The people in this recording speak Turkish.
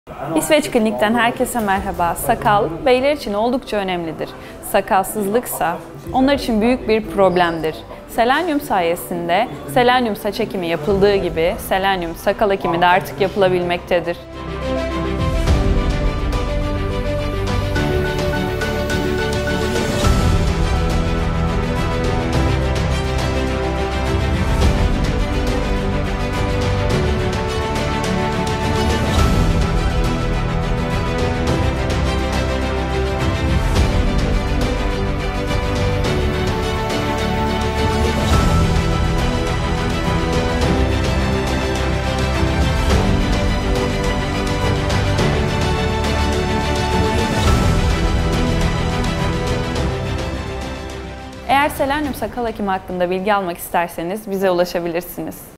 İsveç Klinik'ten herkese merhaba. Sakal, beyler için oldukça önemlidir. Sakalsızlıksa onlar için büyük bir problemdir. Selenyum sayesinde selenyum saç ekimi yapıldığı gibi selenyum sakal ekimi de artık yapılabilmektedir. Eğer selenyum sakal ekimi hakkında bilgi almak isterseniz bize ulaşabilirsiniz.